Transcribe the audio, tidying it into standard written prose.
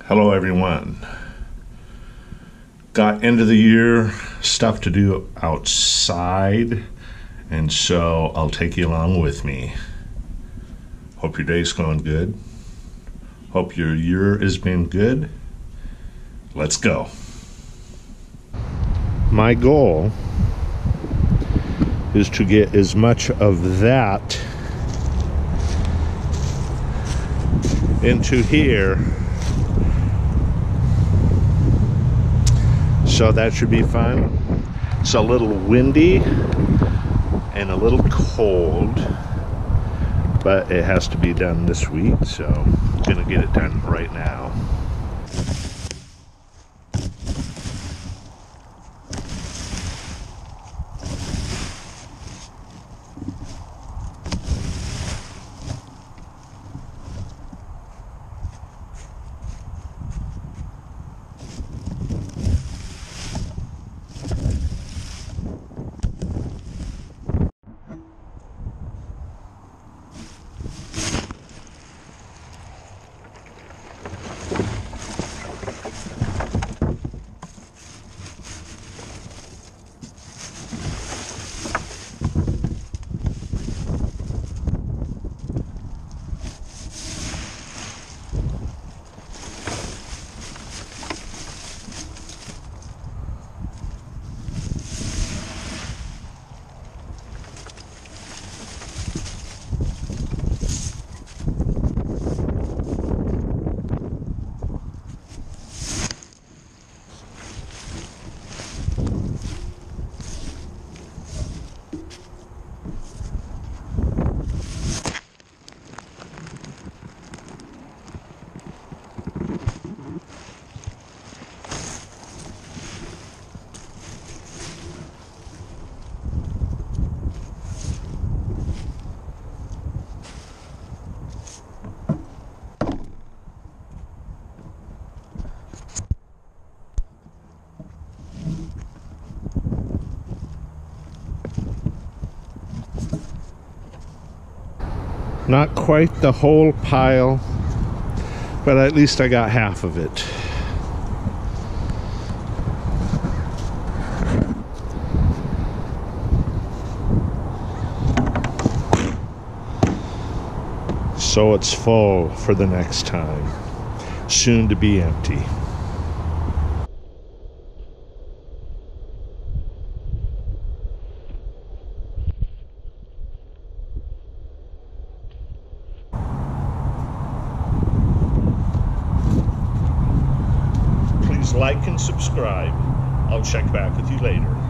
Hello everyone. Got end of the year stuff to do outside, and so I'll take you along with me. Hope your day's going good. Hope your year has been good. Let's go. My goal is to get as much of that into here, so that should be fun. It's a little windy and a little cold, but it has to be done this week, so I'm gonna get it done right now. Not quite the whole pile, but at least I got half of it. So it's full for the next time, soon to be empty. Like and subscribe. I'll check back with you later.